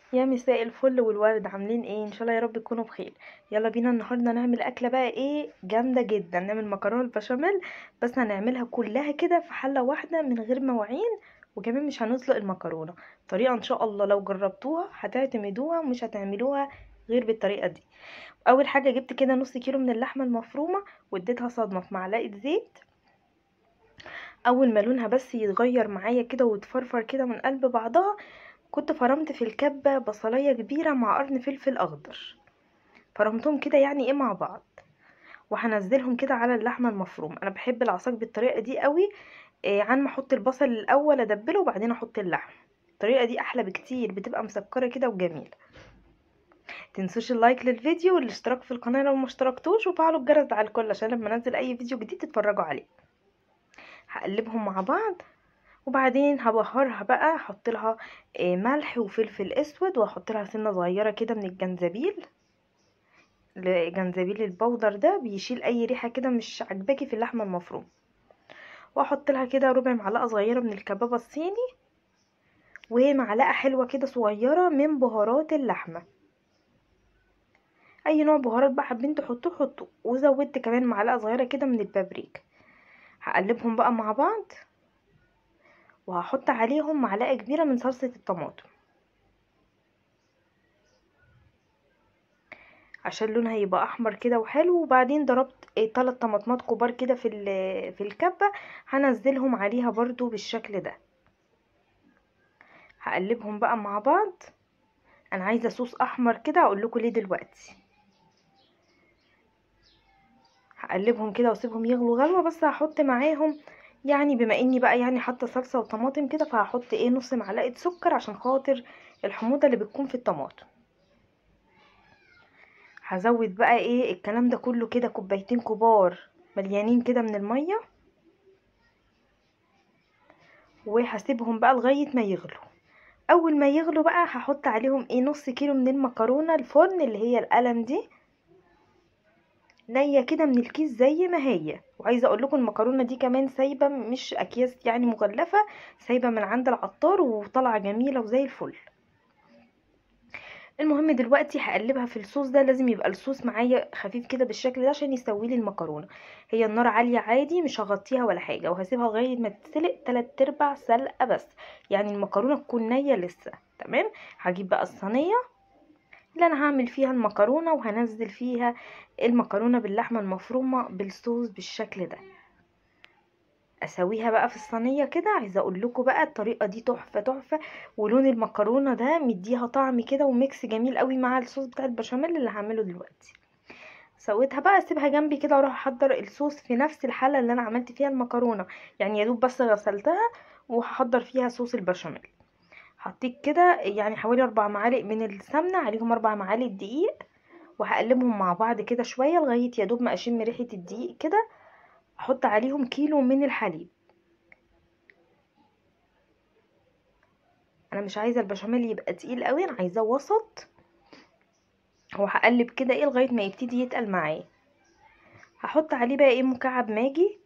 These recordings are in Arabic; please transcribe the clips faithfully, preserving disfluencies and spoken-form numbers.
يا مساء الفل والورد، عاملين ايه؟ ان شاء الله يا رب تكونوا بخير. يلا بينا النهارده نعمل اكله بقى ايه جامده جدا. نعمل مكرونه البشاميل، بس هنعملها كلها كده في حله واحده من غير مواعين. وكمان مش هنسلق المكرونه. طريقه ان شاء الله لو جربتوها هتعتمدوها ومش هتعملوها غير بالطريقه دي. اول حاجه جبت كده نص كيلو من اللحمه المفرومه واديتها صدمه في معلقه زيت. اول ما لونها بس يتغير معايا كده وتفرفر كده من قلب بعضها، كنت فرمت في الكبة بصلاية كبيرة مع قرن فلفل أخضر. فرمتهم كده يعني ايه مع بعض، وهنزلهم كده على اللحمة المفرومة. أنا بحب العصاج بالطريقة دي قوي. إيه عن ما احط البصل الأول أدبله وبعدين احط اللحم. الطريقة دي أحلى بكتير، بتبقى مسكرة كده وجميلة. تنسوش اللايك للفيديو والاشتراك في القناة لو ما اشتركتوش، وفعلوا الجرس على الكل عشان لما انزل اي فيديو جديد تتفرجوا عليه. هقلبهم مع بعض، وبعدين هبهرها بقى، احط لها إيه ملح وفلفل اسود، واحط لها سنه صغيره كده من الجنزبيل. الجنزبيل البودر ده بيشيل اي ريحه كده مش عجباكي في اللحمه المفرومه. واحط لها كده ربع معلقه صغيره من الكبابه الصيني، ومعلقه حلوه كده صغيره من بهارات اللحمه. اي نوع بهارات بقى حابين تحطوه حطوه، وزودت كمان معلقه صغيره كده من البابريكا. هقلبهم بقى مع بعض، وهحط عليهم معلقه كبيره من صلصه الطماطم عشان لونها يبقى احمر كده وحلو. وبعدين ضربت ايه تلات طماطمات كبار كده في ال- في الكبه، هنزلهم عليها برضو بالشكل ده. هقلبهم بقى مع بعض. انا عايزه صوص احمر كده، اقول لكم ليه دلوقتي. هقلبهم كده واسيبهم يغلوا غلوه، بس هحط معاهم يعني بما اني بقى يعني حاطه صلصه وطماطم كده، فهحط ايه نص معلقه سكر عشان خاطر الحموضه اللي بتكون في الطماطم. هزود بقى ايه الكلام ده كله كده كوبايتين كبار مليانين كده من الميه، وهسيبهم بقى لغايه ما يغلوا. اول ما يغلوا بقى هحط عليهم ايه نص كيلو من المكرونه الفرن اللي هي القلم دي، نية كده من الكيس زي ما هي. وعايزه اقول لكم المكرونه دي كمان سايبه مش اكياس يعني مغلفه، سايبه من عند العطار وطالعه جميله وزي الفل. المهم دلوقتي هقلبها في الصوص ده. لازم يبقى الصوص معايا خفيف كده بالشكل ده عشان يسوي لي المكرونه. هي النار عاليه عادي، مش هغطيها ولا حاجه، وهسيبها لغايه ما تتسلق تلات ارباع سلقه بس. يعني المكرونه تكون نيه لسه تمام. هجيب بقى الصينيه اللي انا هعمل فيها المكرونه، وهنزل فيها المكرونه باللحمه المفرومه بالصوص بالشكل ده. اسويها بقى في الصينيه كده. عايزه اقول لكم بقى الطريقه دي تحفه تحفه، ولون المكرونه ده مديها طعم كده وميكس جميل قوي مع الصوص بتاع البشاميل اللي هعمله دلوقتي. سويتها بقى، اسيبها جنبي كده واروح احضر الصوص في نفس الحله اللي انا عملت فيها المكرونه. يعني يا دوب بس غسلتها وهحضر فيها صوص البشاميل. حطيت كده يعني حوالي اربع معالق من السمنه، عليهم اربع معالق دقيق، وهقلبهم مع بعض كده شويه لغايه يا دوب ما اشم ريحه الدقيق كده. احط عليهم كيلو من الحليب. انا مش عايزه البشاميل يبقى تقيل قوي، انا عايزاه وسط. وهقلب كده ايه لغايه ما يبتدي يتقل معايا. هحط عليه بقى ايه مكعب ماجي،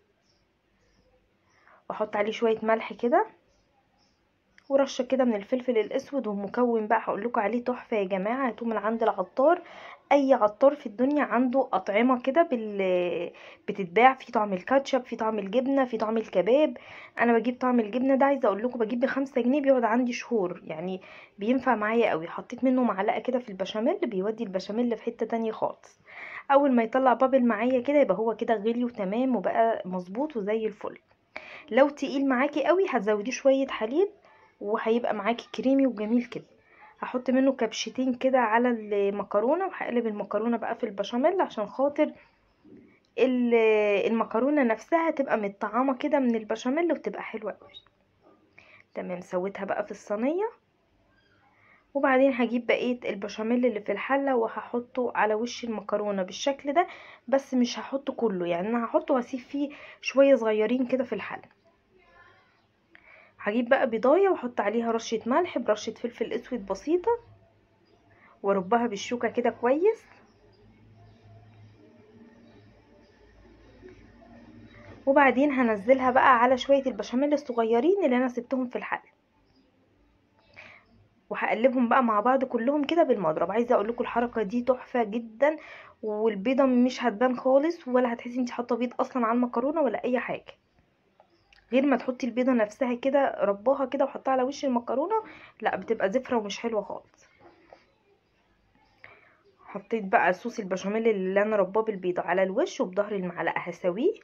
واحط عليه شويه ملح كده، ورشه كده من الفلفل الاسود. ومكون بقى هقول لكم عليه تحفه يا جماعه، هاتوه من عند العطار. اي عطار في الدنيا عنده اطعمه كده بال بتتباع في طعم الكاتشب، في طعم الجبنه، في طعم الكباب. انا بجيب طعم الجبنه ده، عايزه اقول لكم بجيب بخمسة جنيه بيقعد عندي شهور يعني. بينفع معايا قوي. حطيت منه معلقه كده في البشاميل، بيودي البشاميل في حته تانية خالص. اول ما يطلع بابل معايا كده يبقى هو كده غلي وتمام وبقى مظبوط وزي الفل. لو تقيل معاكي قوي هتزوديه شويه حليب، وهيبقى معاكي كريمي وجميل كده. هحط منه كبشتين كده على المكرونه، وهقلب المكرونه بقى في البشاميل عشان خاطر ال- المكرونه نفسها تبقى متطعمه كده من البشاميل وتبقى حلوه قوي. تمام، سويتها بقى في الصينيه. وبعدين هجيب بقيه البشاميل اللي في الحله وهحطه على وش المكرونه بالشكل ده. بس مش هحطه كله، يعني انا هحطه واسيب فيه شويه صغيرين كده في الحله. هجيب بقى بيضايه واحط عليها رشه ملح برشه فلفل اسود بسيطه، واربها بالشوكه كده كويس. وبعدين هنزلها بقى على شويه البشاميل الصغيرين اللي انا سبتهم في الحله. وهقلبهم بقى مع بعض كلهم كده بالمضرب. عايزه اقول لكم الحركه دي تحفه جدا، والبيضه مش هتبان خالص، ولا هتحسي انت حاطه بيض اصلا على المكرونه ولا اي حاجه، غير ما تحطي البيضه نفسها كده رباها كده وحطها على وش المكرونه، لا بتبقى زفره ومش حلوه خالص. حطيت بقى صوص البشاميل اللي انا رباه بالبيضه على الوش، وبظهر المعلقه هسويه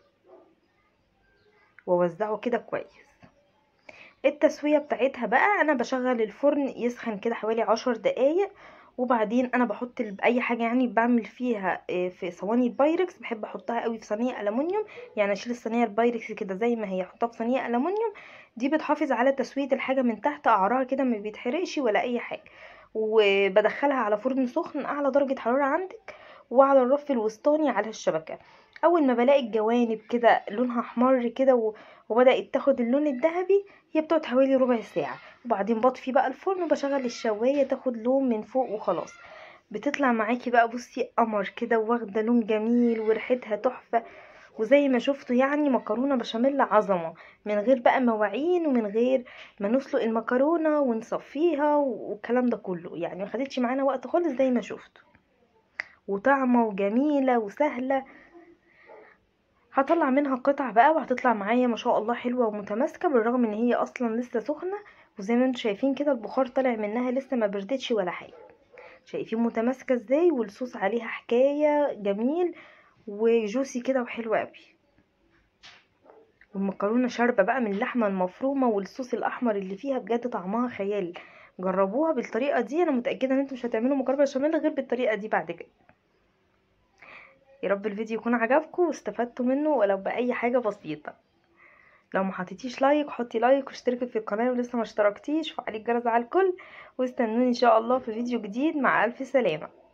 واوزعه كده كويس. التسويه بتاعتها بقى، انا بشغل الفرن يسخن كده حوالي عشر دقايق، وبعدين انا بحط اي حاجه يعني بعمل فيها في صواني البايركس، بحب احطها قوي في صينيه الومنيوم. يعني اشيل الصينيه البايركس كده زي ما هي احطها في صينيه الومنيوم، دي بتحافظ على تسويه الحاجه من تحت، قعرها كده ما بيتحرقش ولا اي حاجه. وبدخلها على فرن سخن اعلى درجه حراره عندك، وعلى الرف الوسطاني على الشبكه. اول ما بلاقي الجوانب كده لونها احمر كده و- وبدات تاخد اللون الذهبي، هي بتقعد حوالي ربع ساعه، وبعدين بطفي بقى الفرن وبشغل الشوايه تاخد لون من فوق وخلاص. بتطلع معاكي بقى بصي قمر كده، واخده لون جميل وريحتها تحفه. وزي ما شفتوا يعني مكرونه بشاميل عظمه، من غير بقى مواعين ومن غير ما نسلق المكرونه ونصفيها والكلام ده كله، يعني ما خدتش معانا وقت خالص زي ما شفتوا، وطعمه وجميله وسهله. هطلع منها قطع بقى، وهتطلع معايا ما شاء الله حلوه ومتماسكه، بالرغم ان هي اصلا لسه سخنه. وزي ما انتم شايفين كده البخار طالع منها لسه ما بردتش ولا حاجه. شايفين متماسكه ازاي، والصوص عليها حكايه جميل وجوسي كده وحلو قوي. والمكرونه شاربه بقى من اللحمه المفرومه والصوص الاحمر اللي فيها، بجد طعمها خيال. جربوها بالطريقه دي، انا متاكده ان انتم مش هتعملوا مكرونه بشاميل غير بالطريقه دي بعد كده. يا رب الفيديو يكون عجبكم واستفدتوا منه ولو باي حاجه بسيطه. لو ما حطيتيش لايك حطي لايك، واشتركي في القناه ولسه ما اشتركتيش، وفعلي الجرس على الكل. واستنوني ان شاء الله في فيديو جديد. مع الف سلامه.